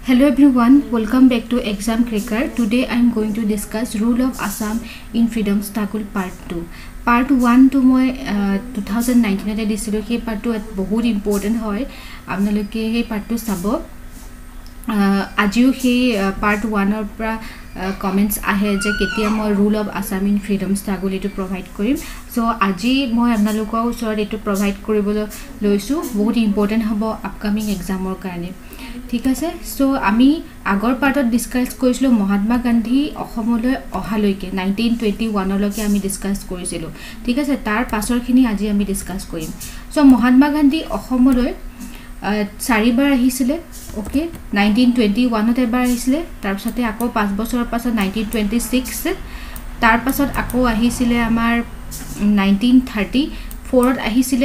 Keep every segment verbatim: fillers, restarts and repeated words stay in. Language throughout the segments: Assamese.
Hello everyone, welcome back to Exam Cracker. Today I am going to discuss Rule of Assam in Freedom Struggle Part two. Part one to my uh, twenty nineteen ate disilo he part two बहुत important hoy apnaloke he part two sabo ajiu he part one or pra comments ahe je ketia moi Rule of Assam in Freedom Struggle to provide korim so aji moi apnalokor usor etu provide koribolo loisu बहुत important hobo upcoming exam or karone ঠিক আছে সো আমি আগৰ পাৰ্টত ডিসকাস কৰিছিলো মহাত্মা গান্ধী অসমলৈ অহালৈকে nineteen twenty-one লৈকে আমি ডিসকাস কৰিছিলো ঠিক আছে তাৰ পাছৰখিনি আজি আমি ডিসকাস কৰিম সো মহাত্মা গান্ধী অসমলৈ চাৰিবাৰ আহিছিলে ওকে nineteen twenty-one ত এবাৰ আহিছিলে তাৰ পিছতে আকৌ পাঁচ বছৰৰ পাছত nineteen twenty-six তাৰ পাছত আকৌ আহিছিলে আমাৰ nineteen thirty-four ত আহিছিলে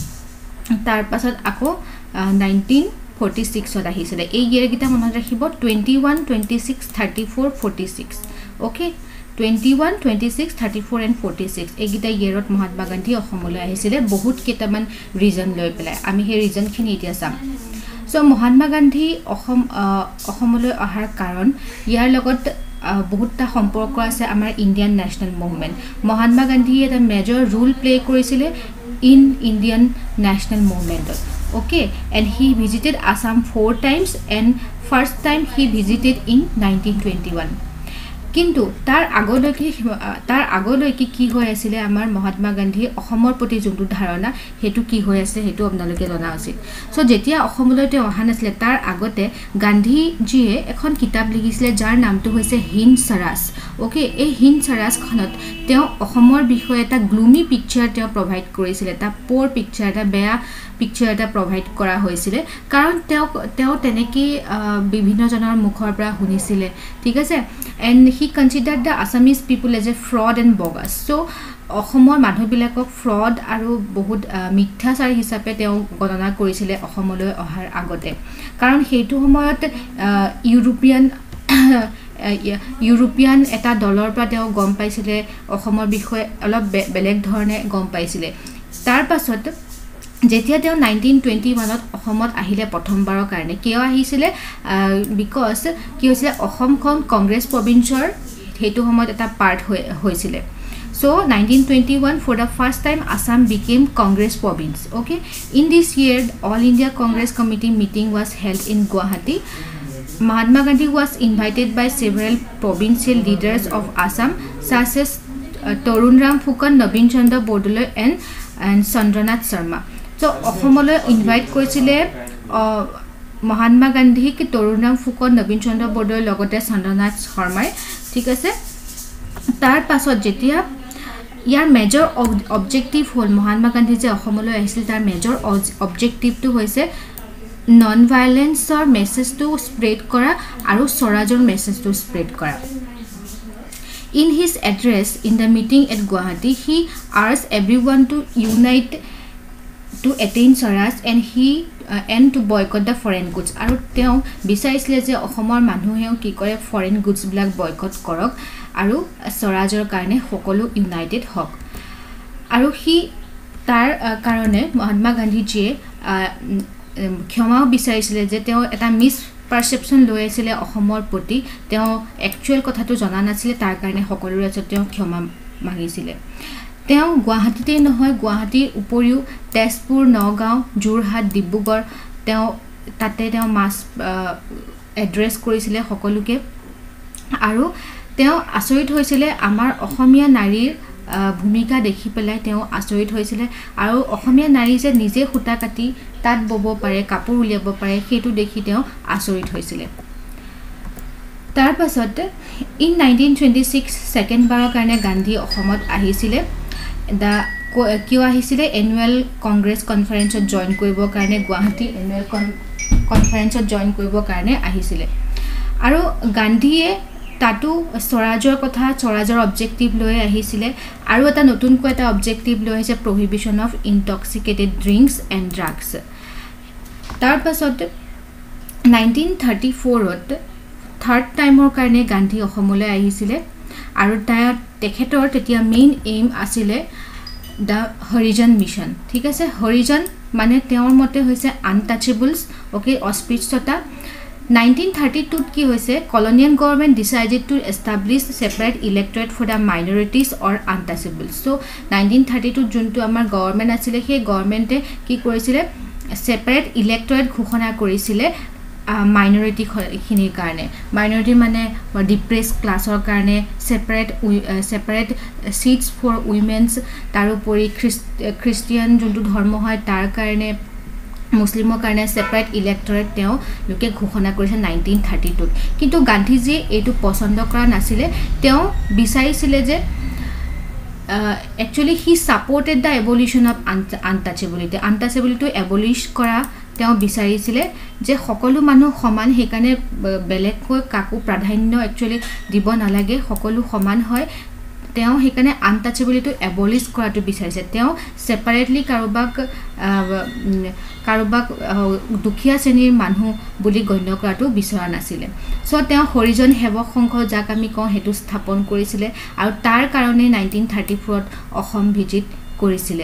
তাৰ পাছত আকৌ nineteen forty-six ত আহিছিলে এই ইয়াৰ গিটা মনত ৰাখিব twenty-one twenty-six thirty-four forty-six okay twenty-one twenty-six thirty-four and forty-six এই গিটা ইয়াৰত মহাত্মা গান্ধী অসমলৈ আহিছিলে বহুত কেটামান ৰিজন লৈ পেলাই আমি সেই ৰিজন খিনি এতিয়া চাম সো মহাত্মা গান্ধী অসম অসমলৈ অহাৰ কাৰণ ইয়াৰ লগত বহুতটা সম্পৰ্ক আছে আমাৰ Indian national movement Mahatma Gandhi এটা মেজৰ ৰোল প্লে কৰিছিলে ইন ইণ্ডিয়ান ন্যাশনাল মুভমেন্টত okay and he visited Assam four times and first time he visited in nineteen twenty-one কিন্তু তাৰ আগলৈকে তাৰ আগলৈকে কি হৈ আছিল আমাৰ মহাত্মা গান্ধী অসমৰ প্ৰতি যোনটো ধাৰণা হেতু কি হৈ আছে হেতু আপোনালোকে জনা উচিত সো যেতিয়া অসমলৈ তে অহা নাছিল তাৰ আগতে গান্ধী জিয়ে এখন কিতাপ লিখিছিলে যাৰ নামটো হৈছে হিন্দ স্বৰাজ ওকে এই হিন্দ স্বৰাজ খনত তেওঁ অসমৰ বিষয়ে এটা গ্লুমি পিকচাৰ তেওঁ প্ৰভাইড কৰিছিল এটা পোৰ পিকচাৰ এটা বেয়া পিকচাৰ এটা প্ৰভাইড কৰা হৈছিল কাৰণ তেওঁ তেওঁ তেনেকি বিভিন্ন জনৰ মুখৰ পৰা শুনিছিল ঠিক আছে and he considered the Assamese people as a fraud and bogus so অসমৰ মানুহবিলাকক fraud আৰু বহুত মিথ্যাচাৰী হিচাপে তেওঁ গণনা কৰিছিল অসমলৈ অহাৰ আগতে কাৰণ হেতু সময়ত ইউৰোপিয়ান ইউৰোপিয়ান এটা দলৰ পৰা তেওঁ গম পাইছিল অসমৰ বিষয়ে অলপ বেলেগ ধৰণে গম পাইছিল তাৰ পাছত যেতিয়া তেওঁ nineteen twenty-one ত অসমত আহিলে প্ৰথমবাৰৰ কাৰণে কিয় আহিছিল বিকজ কি হৈছিল অসমখন কংগ্ৰেছ প্ৰভিন্সৰ হেতু সময়ত এটা পাৰ্ট হৈছিল so nineteen twenty-one for the first time Assam became Congress province okay in this year all India Congress committee meeting was held in Guwahati Mahatma Gandhi was invited by several provincial leaders of Assam such as uh, Torunram Fukan Nabin Chandra Bodole and and Chandranath Sharma so অসমলৈ ইনভাইট কৰিছিলে মহাত্মা গান্ধী কি তৰুণৰাম ফুকন নবীন চন্দ্ৰ বৰদলৈৰ লগতে চন্দ্ৰনাথ শৰ্মাই ঠিক আছে তাৰ পাছত যেতিয়া ইয়াৰ মেজৰ অবজেক্টিভ হ'ল মহাত্মা গান্ধী যে অসমলৈ আহিছিল তাৰ মেজৰ অবজেক্টিভটো হৈছে নন ভায়োলেন্সৰ মেছেজটো স্প্ৰেড কৰা আৰু স্বৰাজৰ মেছেজটো স্প্ৰেড কৰা in his address in the meeting at Guwahati he urged everyone to unite to attain Swaraj and he uh, and to boycott the foreign goods আৰু তেওঁ বিচাৰিছিল যে অসমৰ মানুহেও কি কৰে ফৰেন গুডছ বিলাক বয়কট কৰক আৰু স্বৰাজৰ কাৰণে সকলো ইউনাইটেড হওক আৰু হি তাৰ কাৰণে মহাত্মা গান্ধীজীয়ে ক্ষমাও বিচাৰিছিল যে তেওঁ এটা মিছ পাৰসেপশন লৈ আছিল অসমৰ প্ৰতি তেওঁ একচুৱেল কথাটো জনা নাছিল তাৰ কাৰণে সকলোৰে ওচৰত তেওঁ ক্ষমা মাগিছিল তেওঁ গুৱাহাটীতে নহয় গুৱাহাটীৰ উপৰিও তেজপুৰ নগাঁও যোৰহাট ডিব্ৰুগড় তেওঁ তাতে তেওঁ মাছ এড্ৰেছ কৰিছিল সকলোকে আৰু তেওঁ আচৰিত হৈছিল আমাৰ অসমীয়া নাৰীৰ ভূমিকা দেখি পেলাই তেওঁ আচৰিত হৈছিল আৰু অসমীয়া নাৰী যে নিজে খুটা কাটি তাত বব পাৰে কাপোৰ উলিয়াব পাৰে হেতু দেখি তেওঁ আচৰিত হৈছিল তাৰ পাছত ইন nineteen twenty-six সেকেন্ড বাৰৰ কাৰণে গান্ধী অসমত আহিছিল দা কিয় আহিছিল এনুৱেল কংগ্ৰেছ কনফাৰেন্সত জয়েন কৰিব কাৰণে গুৱাহাটী এনুৱেল কনফাৰেন্সত জয়েন কৰিব কাৰণে আহিছিল আৰু গান্ধীয়ে তাতো স্বৰাজৰ কথা স্বৰাজৰ অবজেক্টিভ লৈ আহিছিল আৰু এটা নতুনকৈ এটা অবজেক্টিভ লৈ আহিছে prohibition of intoxicated drinks and drugs তাৰ পাছত nineteen thirty-four ত থাৰ্ড টাইমৰ কাৰণে গান্ধী অসমলৈ আহিছিল আৰু তেখেতৰ তেতিয়া মেইন এইম আছিল দা হৰিজন মিছন ঠিক আছে হৰিজন মানে তেওঁৰ মতে হৈছে আনটাচেবলছ ওকে অস্পৃশ্যতা nineteen thirty-two কি হৈছে colonial government decided to establish separate electorate for the minorities or untouchables. So nineteen thirty-two যোনটো আমাৰ গভৰ্ণমেণ্ট আছিল সেই গভৰ্ণমেণ্টে কি কৰিছিলে সেপাৰেট ইলেক্টৰেট ঘোষণা কৰিছিলে মাইনৰিটি খিনিৰ কাৰণে মাইনৰিটি মানে ডিপ্ৰেছ ক্লাছৰ কাৰণে separate separate seats for women's তাৰোপৰি খ্ৰীষ্টিয়ান যোনটো ধৰ্ম হয় তাৰ কাৰণে মুছলিমৰ কাৰণে সেপাৰেট ইলেক্টৰেট তেওঁ লোকে ঘোষণা কৰিছে nineteen thirty-two কিন্তু গান্ধীজি এইটো পছন্দ কৰা নাছিলে তেওঁ বিচাৰিছিলে যে actually he supported the abolition of untouchability untouchability to abolish কৰা তেওঁ বিচাৰিছিলে যে সকলো মানুহ সমান হেকানে বেলেগকৈ কাকো প্ৰাধান্য actually দিব নালাগে সকলো সমান হয় তেওঁ হেকানে untouchability abolish কৰাটো বিচাৰিছে তেওঁ সেপাৰেটলি কাৰোবাক কাৰোবাক দুখীয়া শ্ৰেণীৰ মানুহ বুলি গণ্য কৰাটো বিচৰা নাছিলে সো তেওঁ হৰিজন সেৱক সংঘ যাক আমি কওঁ হেতু স্থাপন কৰিছিলে আৰু তাৰ কাৰণে nineteen thirty-four ত অসম ভিজিট কৰিছিলে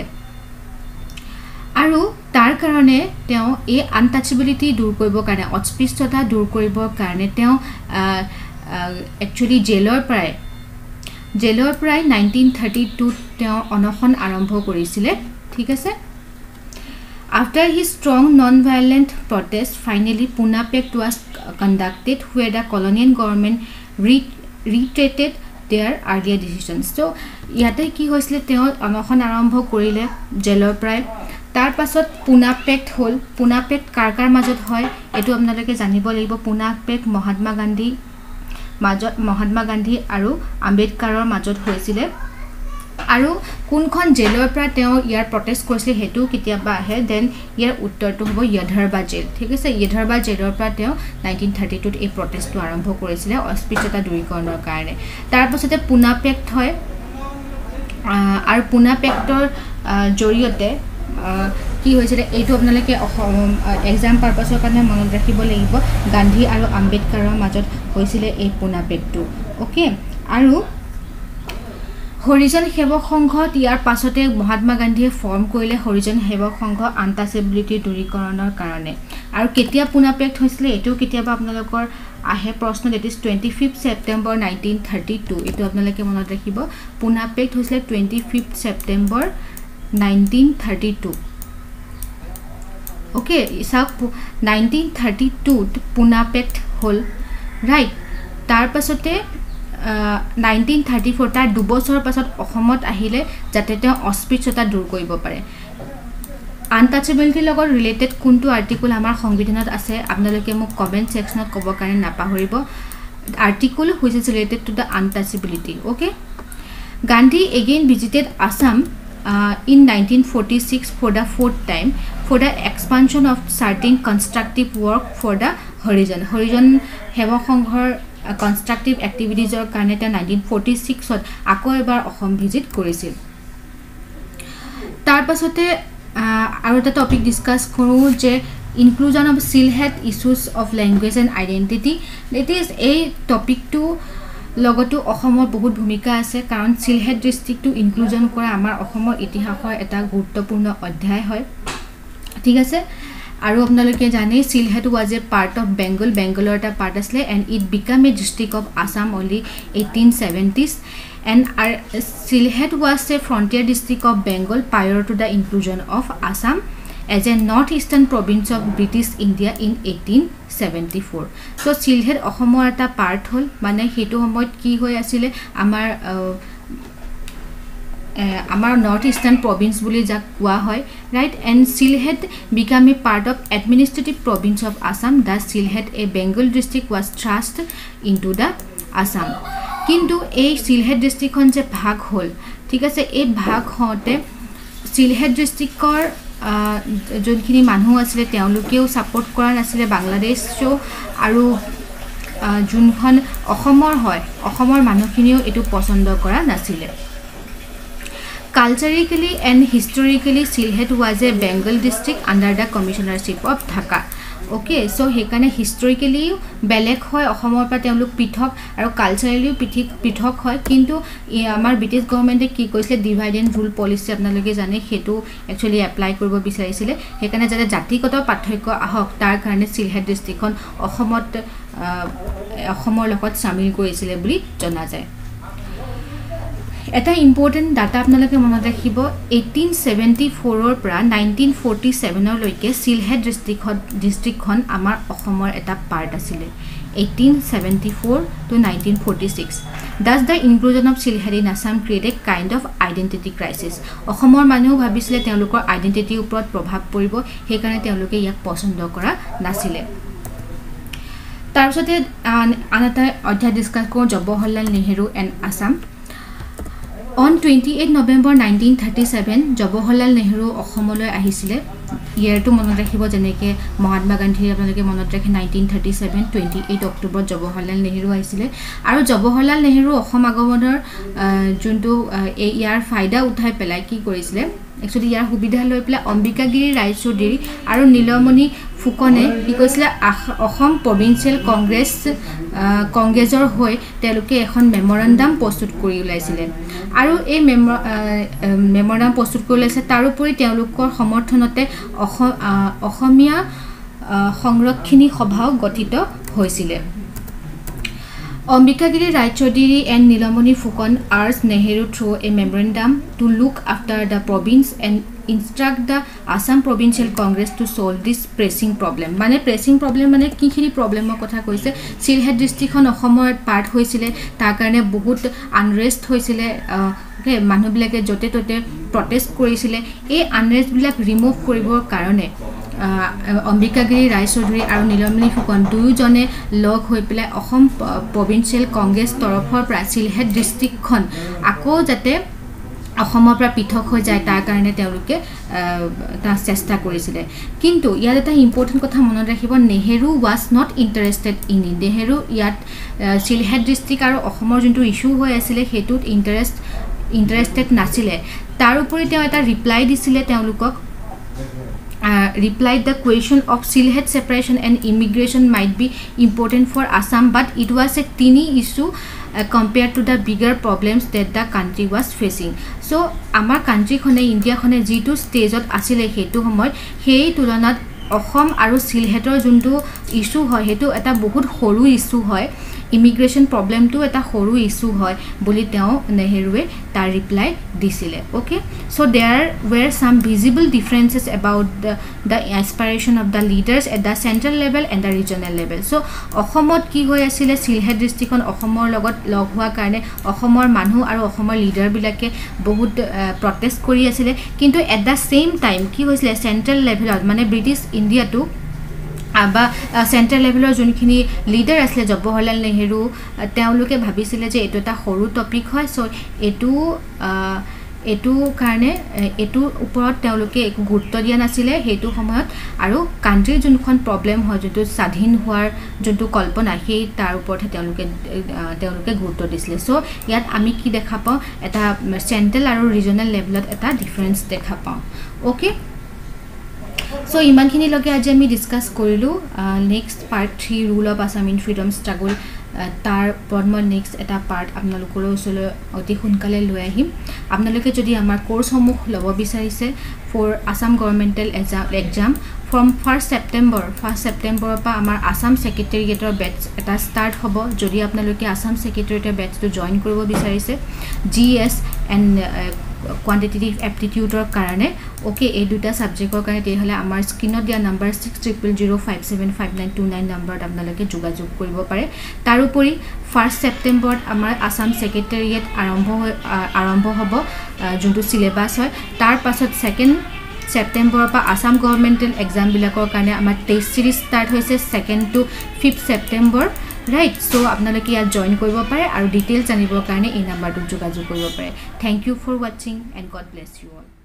আৰু তাৰ কাৰণে তেওঁ এই আনটাচেবিলিটি দূৰ কৰিবৰ কাৰণে অস্পৃশ্যতা দূৰ কৰিবৰ কাৰণে তেওঁ একচুয়ালি জেলৰ প্ৰায় জেলৰ প্ৰায় nineteen thirty-two তেওঁ অনশন আৰম্ভ কৰিছিলে ঠিক আছে After his strong non-violent protest, finally Pune Pact was conducted where the colonial government re- reiterated their earlier decisions. So, ইয়াতে কি হৈছিলে তেওঁ অনশন আৰম্ভ কৰিলে জেলৰ প্ৰায় তাৰ পাছত Pune Pact হল Pune Pact কাৰ কাৰ মাজত হয় এটো আপোনালোকে জানিব লাগিব Pune Pact মহাত্মা গান্ধী মাজত মহাত্মা গান্ধী আৰু আম্বেদকাৰৰ মাজত হৈছিলে আৰু কোনখন জেলৰ পৰা তেওঁ ইয়াৰ প্ৰটেষ্ট কৰিছিল হেতু কিতিয়াবা আহে দেন ইয়াৰ উত্তৰটো হ'ব য়ধৰবা জেল ঠিক আছে য়ধৰবা জেলৰ পৰা তেওঁ nineteen thirty-two ত এই প্ৰটেষ্টটো আৰম্ভ কৰিছিল অস্পৃশ্যতা দূৰীকৰণৰ কাৰণে তাৰ পাছতে Pune Pact হয় আৰু Pune Pactৰ জৰিয়তে কি হৈছিল এইটো আপোনালোকে এক্সাম পাৰপাসৰ কাৰণে মনত ৰাখিব লাগিব গান্ধী আৰু আম্বেদকাৰৰ মাজত হৈছিল এই Pune Pactটো ওকে আৰু হৰিজন সেৱক সংঘত ইয়াৰ পাছতে মহাত্মা গান্ধীয়ে ফৰ্ম কৰিলে হৰিজন সেৱক সংঘ আনটাচেবিলিটি দূৰীকৰণৰ কাৰণে আৰু কেতিয়া Pune Pact হৈছিল এটো কেতিয়াবা আপোনালোকৰ আহে প্ৰশ্ন that is twenty-fifth September nineteen thirty-two এটো আপোনালোকে মনত ৰাখিব Pune Pact হৈছিল twenty-fifth September nineteen thirty-two okay ইসাক nineteen thirty-two Pune Pact হল ৰাইট তাৰ পাছতে nineteen thirty-four তাৰ দুবছৰ পাছত অসমত আহিলে যাতে তেওঁ অস্পৃশ্যতা দূৰ কৰিব পাৰে আনটাচেবিলিটি লগত ৰিলেটেড কোনটো আৰ্টিকল আমাৰ সংবিধানত আছে আপোনালোকে মোক কমেন্ট সেকশনত ক'ব কাৰণে নাপাহৰিব article which is related to the untouchability okay Gandhi again visited Assam uh, in nineteen forty-six for the fourth time for the expansion of certain constructive work for the Horijan Horijan সেৱক সংঘৰ কনস্ট্ৰাকটিভ এক্টিভিটিজৰ কাৰণে তেওঁ nineteen forty-six ত আকৌ এবাৰ অসম ভিজিট কৰিছিল তাৰ পাছতে আৰু এটা টপিক ডিসকাস কৰো যে inclusion of Sylhet issues of language and identity it is এই টপিকটো লগতো অসমৰ বহুত ভূমিকা আছে কাৰণ সিলহেড ডিস্ট্ৰিক্টটো ইনক্লুজন কৰা আমাৰ অসমৰ ইতিহাসৰ এটা গুৰুত্বপূৰ্ণ অধ্যায় হয় ঠিক আছে আৰু আপোনালোকে জানে সিলহেড was a part of Bengal Bengalor এটা part আসলে and it became a district of Assam only eighteen seventies and our Sylhet was a frontier district of Bengal prior to the inclusion of Assam as a northeastern province of British India in eighteen seventy-four so Sylhet অসমৰ এটা part হল মানে হেতু সময়ত কি হৈ আছিল আমাৰ আমাৰ নৰ্থ ইষ্টাৰ্ণ প্ৰভিন্স বুলি যাক কোৱা হয় right and Sylhet became a part of administrative province of Assam thus Sylhet a Bengal district was thrust into the Assam কিন্তু এই Sylhet ডিস্ট্ৰিক্টখন যে ভাগ হল ঠিক আছে এই ভাগ হওঁতে Sylhet ডিস্ট্ৰিক্টৰ যোনখিনি মানুহ আছিল তেওঁলোকেও সাপোৰ্ট কৰা নাছিল বাংলাদেশও আৰু যোনখন অসমৰ হয় অসমৰ মানুহখিনিও এটো পছন্দ কৰা নাছিল Culturally and historically, Sylhet was a Bengal district under the commissionership of Dhaka. Okay, so হেকানে historically বেলেগ হয় অসমৰ পৰা তেওঁলোক পৃথক আৰু কালচাৰেলি পৃথক পৃথক হয় কিন্তু আমাৰ ব্ৰিটিছ গভৰ্ণমেণ্টে কি কৈছে ডিভাইড এণ্ড ৰুল পলিচি আপোনালোকে জানে হেতু একচুয়ালি এপ্লাই কৰিব বিচাৰিছিল হেকানে যাতে জাতিগত পাৰ্থক্য আহক তাৰ কাৰণে Sylhet ডিস্ট্ৰিক্টখন অসমত অসমৰ লগত শামিল কৰিছিল বুলি জনা যায় এটা ইম্পৰ্টেন্ট ডাটা আপোনালোকে মনত ৰাখিব eighteen seventy-four ৰ পৰা nineteen forty-seven লৈকে Sylhet ডিস্ট্ৰিক্টখন ডিস্ট্ৰিক্টখন আমাৰ অসমৰ এটা পাৰ্ট আছিল eighteen seventy-four to nineteen forty-six thus the inclusion of Sylhet in Assam create a kind of identity crisis অসমৰ মানুহ ভাবিছিলে তেওঁলোকৰ আইডেন্টিটি ওপৰত প্ৰভাৱ পৰিব সেই কাৰণে তেওঁলোকে ইয়াক পছন্দ কৰা নাছিলে তাৰপিছতে আনটা অধ্যায় ডিসকাস কৰোঁ Jawaharlal Nehru and Assam On twenty-eighth November nineteen thirty-seven, Jawaharlal Nehru অসমলৈ আহিছিলে ইয়াৰটো মনত ৰাখিব যেনেকে মহাত্মা গান্ধী আপোনালোকে মনত ৰাখে nineteen thirty-seven twenty-eighth October Jawaharlal Nehru আহিছিলে আৰু জৱাহৰলাল নেহেৰু অসম আগমনৰ যোনটো ইয়াৰ ফায়দা উঠাই পেলাই কি কৰিছিলে একচুয়ালি ইয়াৰ সুবিধা লৈ পেলাই অম্বিকাগিৰি ৰায়চৌধুৰী আৰু নীলমণি ফুকনে কি কৈছিলে অসম প্ৰভিন্সিয়েল কংগ্ৰেছ কংগ্ৰেছৰ হৈ তেওঁলোকে এখন মেমোৰেন্ডাম প্ৰস্তুত কৰি উলাইছিলে আৰু এই মেমোৰেন্ডাম প্ৰস্তুত কৰি উলাইছে তাৰ উপৰি তেওঁলোকৰ সমৰ্থনতে অসমীয়া সংৰক্ষণী সভাও গঠিত হৈছিল Ambikagiri Raychaudhuri and Nilamani Fukan urged Nehru through a memorandum to look after the province and instruct the Assam Provincial Congress to solve this pressing problem. Mane pressing problem mane kikhiri problem kotha koise Sylhet district khon Ohomor part hoisile tar karone bahut unrest hoisile okay manu bilake jote tote protest korisile ei unrest bilak remove koribor karone Ambikagiri Roychowdhury আৰু নীলমণি ফুকন দুয়োজনে লগ হৈ পেলাই অসম প্ৰভিন্সিয়েল কংগ্ৰেছ তৰফৰ পৰা Sylhet ডিস্ট্ৰিক্টখন আকৌ যাতে অসমৰ পৰা পৃথক হৈ যায় তাৰ কাৰণে তেওঁলোকে তা চেষ্টা কৰিছিল কিন্তু ইয়াত এটা ইম্পৰ্টেন্ট কথা মনত ৰাখিব Nehru was not interested in it Nehru ইয়াত Sylhet ডিস্ট্ৰিক্ট আৰু অসমৰ যোনটো ইস্যু হৈ আছিল হেতুত ইন্টাৰেষ্ট ইন্টাৰেষ্টেড নাছিলে তাৰ উপৰি তেওঁ এটা ৰিপ্লাই দিছিলে তেওঁলোকক Uh, replied the question of Sylhet separation and immigration might be important for Assam but it was a teeny issue uh, compared to the bigger problems that the country was facing so our country khone India khone G two stage ot asile hetu homoy hei tulanat Assam আৰু Sylhetor যোনটো ইস্যু হয় হেতু এটা বহুত সৰু ইস্যু হয় ইমিগ্ৰেশন প্ৰবলেমটো এটা সৰু ইস্যু হয় বুলি তেওঁ নেহেৰুৱে তাৰ ৰিপ্লাই দিছিলে okay so there were some visible differences about the the aspiration of the leaders at the central level and the regional level so অসমত কি হৈ আছিল Sylhet ডিস্ট্ৰিক্টখন অসমৰ লগত লগ হোৱা কাৰণে অসমৰ মানুহ আৰু অসমৰ লিডাৰ বিলাকে বহুত প্ৰটেষ্ট কৰি আছিল কিন্তু এট দা সেম টাইম কি হৈছিল সেন্ট্ৰেল লেভেলত মানে ব্ৰিটিছ ইণ্ডিয়া টু আবা সেন্ট্ৰেল লেভেলৰ যোনখিনি লিডাৰ আছিল জৱাহৰলাল নেহেৰু তেওঁলোকে ভাবিছিলে যে এটো এটা সৰু টপিক হয় সো এটো এটো কাৰণে এটো ওপৰত তেওঁলোকে একো গুৰুত্ব দিয়া নাছিলে হেতু সময়ত আৰু কান্ট্ৰি যোনখন প্ৰবলেম হয় যেটো স্বাধীন হোৱাৰ যোনটো কল্পনা সেই তাৰ ওপৰতে তেওঁলোকে তেওঁলোকে গুৰুত্ব দিছিলে সো ইয়াত আমি কি দেখা পাওঁ এটা সেন্ট্ৰেল আৰু ৰিজনাল লেভেলত এটা ডিফাৰেন্স দেখা পাওঁ ওকে So ইমানখিনি লগে আজি আমি ডিসকাস কৰিলো next part three rule of Assam in freedom struggle তাৰ পৰম নেক্সট এটা পাৰ্ট আপোনালোকৰ ওচৰলৈ অতি সোনকালে লৈ আহিম আপোনালোকে যদি আমাৰ কোৰ্স সমূহ লব বিচাৰিছে for Assam governmental exam from first September first September পৰা আমাৰ Assam secretariator batch এটা start হ'ব যদি আপোনালোকে Assam secretariator batch to join কৰিব বিচাৰিছে G S and quantitative aptitude or karane okay এই দুটা সাবজেক্টৰ কাৰণে তে হলে আমাৰ স্ক্ৰিনত দিয়া number six zero zero zero five seven five nine two nine নম্বৰত আপোনালোকে যোগাযোগ কৰিব পাৰে তাৰ উপৰি first September আমাৰ Assam secretariat আৰম্ভ আৰম্ভ হ'ব যোনটো সিলেবাস হয় তাৰ পাছত second September পৰা Assam governmental exam বিলাকৰ কাৰণে আমাৰ test series start হৈছে second to fifth September right so আপোনালোকে ইয়াত জয়েন কৰিব পাৰে আৰু ডিটেইলছ জানিবৰ কাৰণে এই নম্বৰটো যোগাযোগ কৰিব পাৰে thank you for watching and god bless you all